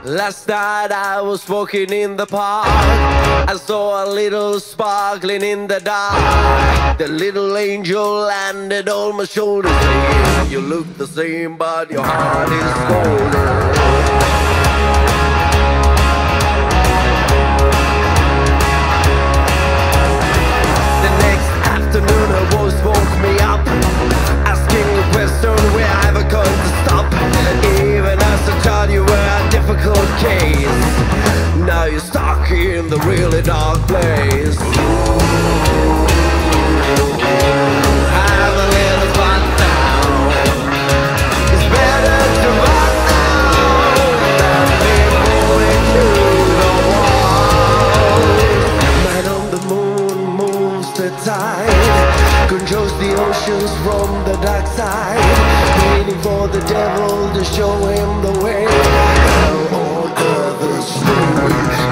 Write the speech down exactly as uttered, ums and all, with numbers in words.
Last night I was walking in the park. I saw a little sparkling in the dark. The little angel landed on my shoulder, saying, you look the same but your heart is colder. Her voice woke me up, asking a question where I ever going to stop. Even as I thought you were a difficult case, now you're stuck in the really dark place. Have a little fun now. It's better to run now than be moving through the wall. Man on the moon moves the tide, controls the oceans from the dark side, waiting for the devil to show him the way. Now all others know.